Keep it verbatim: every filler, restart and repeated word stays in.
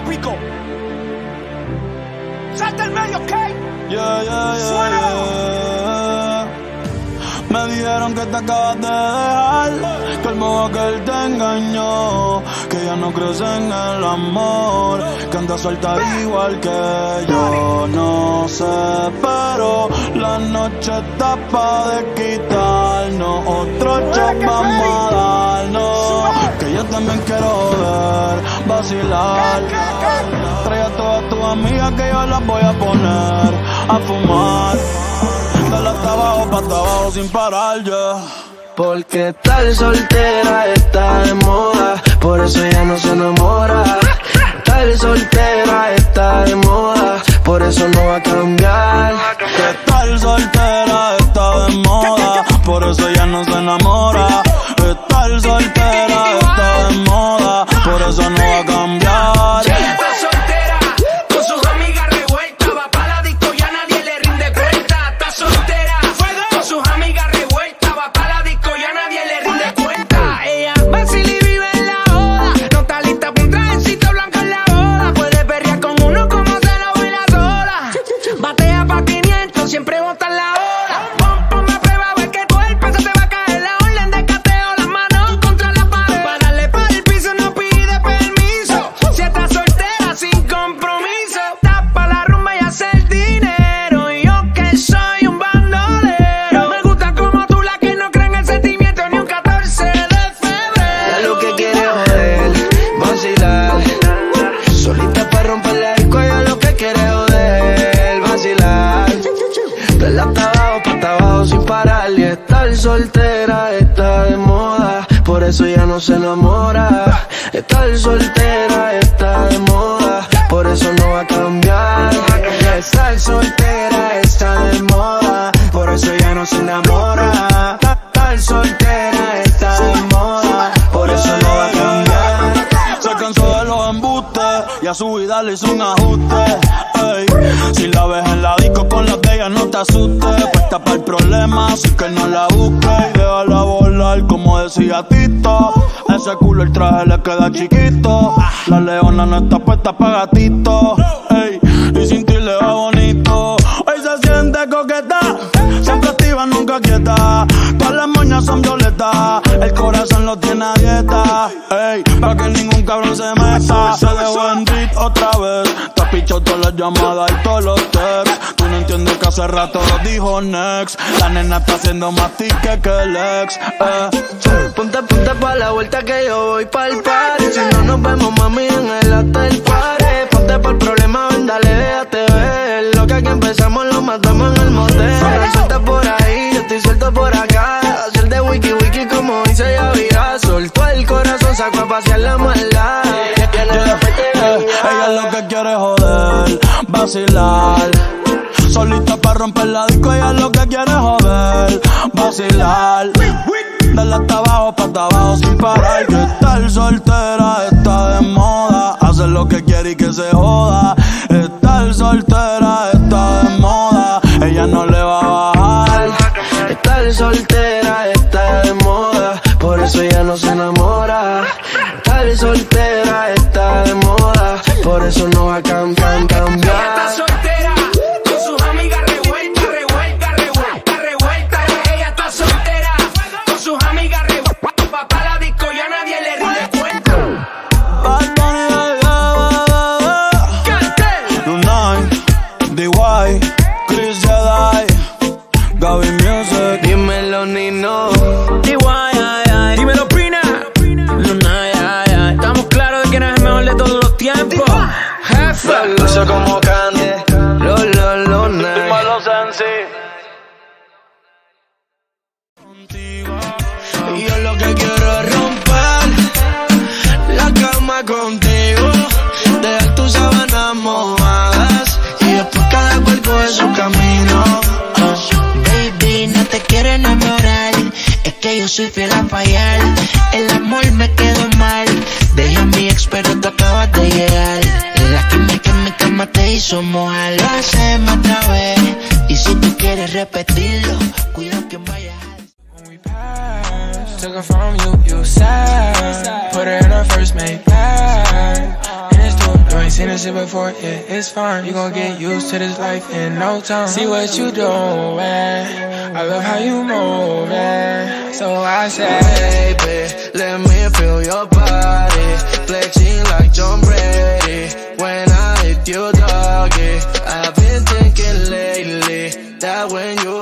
épico. Salta el medio, ¿ok? Yeah, yeah, yeah, yeah. Me dijeron que te acabas de dejar, que el modo que él te engañó, que ya no crees en el amor, que andas suelta igual que yo. No sé, pero la noche está pa' de quitarnos, otro shot vamos a darnos, que yo también quiero ver, vacilar. Trae a todas tus amigas que yo las voy a poner a fumar. Dale hasta abajo, pa' hasta abajo sin parar, yeah. Porque tal soltera está de moda, por eso ella no se enamora. Tal soltera está de moda, por eso no va a cambiar. Que tal soltera está de moda, por eso ella no se enamora. Que tal soltera está de moda, por eso no va a cambiar. Soltera está de moda, por eso ya no se enamora. Estar soltera está de moda, por eso no va a cambiar. Estar soltera está de moda, por eso ya no se enamora. Estar soltera está de moda, por eso no va a cambiar. Se cansó de los embustes y a su vida le hizo un ajuste. Ey, si la ves en la disco con las de ella no te asustes, puesta para el problema, así que no la busques y déjala volar como decía Tito. Ese culo el traje le queda chiquito, la leona no está puesta pa' gatito. Ey, y sin ti le va bonito. Hoy se siente coqueta, siempre activa, nunca quieta. Todas las moñas son violetas, el corazón lo tiene a dieta. Ey, pa' que ningún cabrón se meta. Se dejó en beat otra vez, te ha pichado todas las llamadas y todos los texts. Tú no entiendes que hace rato lo dijo next. La nena está haciendo más tique que el ex. eh. Ponte, ponte pa' la vuelta que yo voy pa'l party. Si no nos vemos, mami, en el hotel party. Ponte pa'l problema, ven, dale, déjate ver. Lo que aquí empezamos lo matamos en el motel. Suelta por ahí, yo estoy suelto por acá. Hacer de wiki wiki como dice Yavira. Soltó el corazón, sacó a pasear la maldad. Ella lo que quiere es joder, vacilar. Solita pa' romper la disco, ella lo que quiere es joder, vacilar. Dale hasta abajo, pa' hasta abajo sin parar. Que estar soltera está de moda, hacer lo que quiere y que se joda. Estar soltera está de moda, ella no le va a bajar. Estar soltera está de moda, por eso ella no se enamora. Estar soltera está de moda, por eso no va a cambiar, cambiar. Dímelo, Nino. D Y, ay, ay. Dímelo, Pina. Luna, ay, ay, ay. Estamos claros de que no es el mejor de todos los tiempos. Jefa. Luce como Candy. Lo, lo, lo, night. Dímelo, Sensi. Y yo lo que quiero es romper la cama contigo, dejar tus sábanas mojadas y después cada cual coge su camino. Baby, no te quiero enamorar, es que yo soy fiel a fallar. El amor me quedó mal, dejé a mi ex pero tú acabas de llegar. La química en mi cama te hizo mojar. Lo hacemos otra vez y si tú quieres repetirlo, cuida que vayas. Took her from you, you sad. Put her in her first mate bag. And it's two joints in it before, yeah, it's fine. You gon' get used to this life in no time. See what you doing, I love how you moving. So I say, baby, let me feel your body, flexing like John Brady. When I hit you, doggy, I've been thinking lately that when you